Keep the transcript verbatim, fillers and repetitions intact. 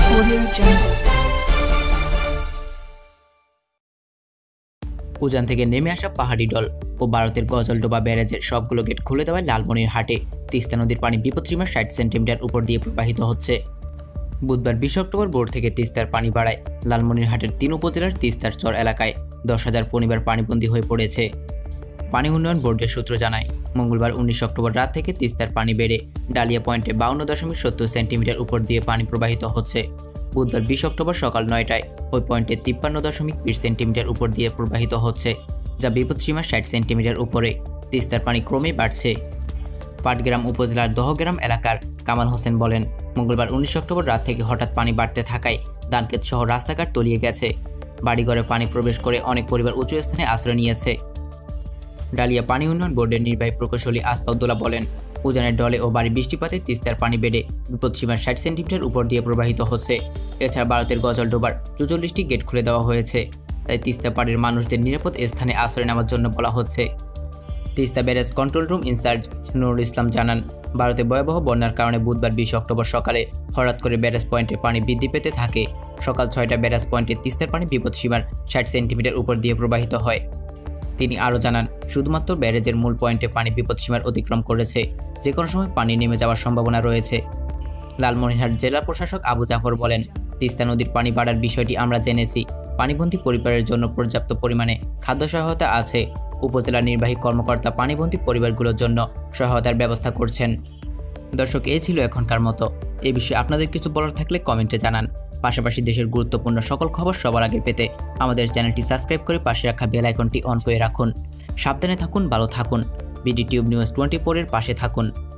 উজান থেকে নেমে আসা পাহাড়ি ডল ও ভারতের গজলডোবা ব্যারেজের সবগুলো গেট খুলে দেওয়ায় লালমনিরহাটে তিস্তা নদীর পানি বিপদসীমার ষাট সেন্টিমিটার উপর দিয়ে প্রবাহিত হচ্ছে। বুধবার বিশ অক্টোবর ভোর থেকে তিস্তার পানি বাড়ায় লালমনিরহাটের তিন উপজেলার তিস্তার চর এলাকায় দশ হাজার পরিবার পানিবন্দী হয়ে পড়েছে। পানি উন্নয়ন বোর্ডের সূত্র জানায়, মঙ্গলবার উনিশ অক্টোবর রাত থেকে তিস্তার পানি বেড়ে ডালিয়া পয়েন্টে বাউন্ন দশমিক সত্তর সেন্টিমিটার উপর দিয়ে পানি প্রবাহিত হচ্ছে। বুধবার বিশ অক্টোবর সকাল নয়টায় ওই পয়েন্টে তিপ্পান্ন দশমিক বিশ সেন্টিমিটার উপর দিয়ে প্রবাহিত হচ্ছে, যা বিপদসীমার ষাট সেন্টিমিটার উপরে। তিস্তার পানি ক্রমেই বাড়ছে। পাটগ্রাম উপজেলার দহগ্রাম এলাকার কামাল হোসেন বলেন, মঙ্গলবার উনিশ অক্টোবর রাত থেকে হঠাৎ পানি বাড়তে থাকায় ধানক্ষেত সহ রাস্তাঘাট তলিয়ে গেছে। বাড়িঘরে পানি প্রবেশ করে অনেক পরিবার উঁচু স্থানে আশ্রয় নিয়েছে। ডালিয়া পানি উন্নয়ন বোর্ডের নির্বাহী প্রকৌশলী আসফাউদ্দৌলা বলেন, উজানের ডলে ও বাড়ি বৃষ্টিপাতে তিস্তার পানি বেড়ে বিপদসীমার ষাট সেন্টিমিটার উপর দিয়ে প্রবাহিত হচ্ছে। এছাড়া ভারতের গজলডোবার চৌচল্লিশটি গেট খুলে দেওয়া হয়েছে, তাই তিস্তা পাড়ের মানুষদের নিরাপদ স্থানে আশ্রয় নেওয়ার জন্য বলা হচ্ছে। Teesta barrage control room incharge Nurul Islam জানান, ভারতে ভয়াবহ বন্যার কারণে বুধবার বিশ অক্টোবর সকালে হঠাৎ করে ব্যারেজ পয়েন্টে পানি বৃদ্ধি পেতে থাকে। সকাল ছয়টা ব্যারেজ পয়েন্টে তিস্তার পানি বিপদসীমার ষাট সেন্টিমিটার উপর দিয়ে প্রবাহিত হয়। তিনি আরও জানান, শুধুমাত্র ব্যারেজের মূল পয়েন্টে পানি বিপদসীমার অতিক্রম করেছে, যে কোনো সময় পানি নেমে যাওয়ার সম্ভাবনা রয়েছে। লালমনিরহাট জেলা প্রশাসক আবু জাফর বলেন, তিস্তা নদীর পানি বাড়ার বিষয়টি আমরা জেনেছি। পানিবন্দী পরিবারের জন্য পর্যাপ্ত পরিমাণে খাদ্য সহায়তা আছে। উপজেলা নির্বাহী কর্মকর্তা পানিবন্দী পরিবারগুলোর জন্য সহায়তার ব্যবস্থা করছেন। দর্শক, এই ছিল এখনকার মতো। এই বিষয়ে আপনাদের কিছু বলার থাকলে কমেন্টে জানান। পাশাপাশি দেশের গুরুত্বপূর্ণ সকল খবর সবার আগে পেতে আমাদের চ্যানেলটি সাবস্ক্রাইব করে পাশে রাখা বেল আইকনটি অন করে রাখুন। সাবধানে থাকুন, ভালো থাকুন। BD tube news twenty four এর পাশে থাকুন।